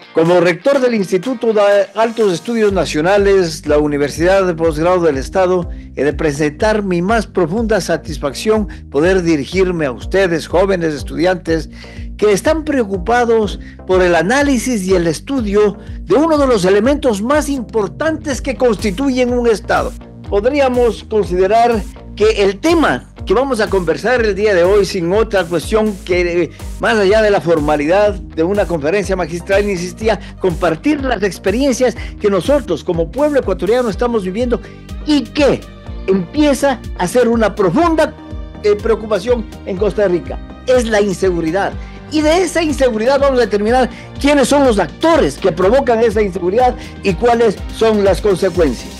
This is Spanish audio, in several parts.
Como rector del Instituto de Altos Estudios Nacionales, la Universidad de Posgrado del Estado, he de presentar mi más profunda satisfacción poder dirigirme a ustedes, jóvenes estudiantes, que están preocupados por el análisis y el estudio de uno de los elementos más importantes que constituyen un Estado. Podríamos considerar que el tema que vamos a conversar el día de hoy, sin otra cuestión que, más allá de la formalidad de una conferencia magistral, insistía compartir las experiencias que nosotros como pueblo ecuatoriano estamos viviendo y que empieza a ser una profunda preocupación en Costa Rica. Es la inseguridad. Y de esa inseguridad vamos a determinar quiénes son los actores que provocan esa inseguridad y cuáles son las consecuencias.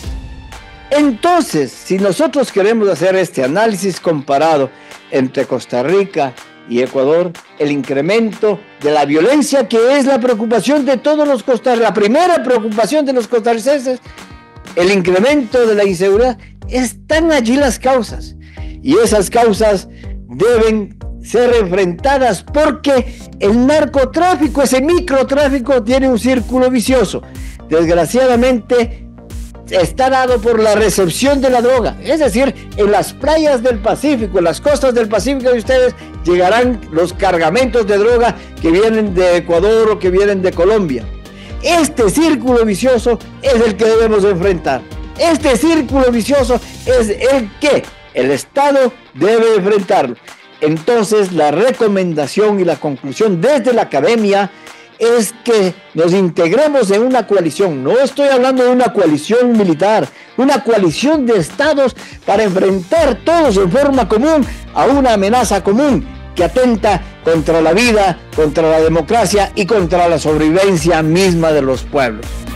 Entonces, si nosotros queremos hacer este análisis comparado entre Costa Rica y Ecuador, el incremento de la violencia, que es la preocupación de todos los costarricenses, la primera preocupación de los costarricenses, el incremento de la inseguridad, están allí las causas. Y esas causas deben ser enfrentadas porque el narcotráfico, ese microtráfico, tiene un círculo vicioso. Desgraciadamente, está dado por la recepción de la droga, es decir, en las playas del Pacífico, en las costas del Pacífico de ustedes llegarán los cargamentos de droga que vienen de Ecuador o que vienen de Colombia. Este círculo vicioso es el que debemos enfrentar. Este círculo vicioso es el que el Estado debe enfrentarlo. Entonces, la recomendación y la conclusión desde la academia es que nos integremos en una coalición. No estoy hablando de una coalición militar, una coalición de estados para enfrentar todos en forma común a una amenaza común que atenta contra la vida, contra la democracia y contra la sobrevivencia misma de los pueblos.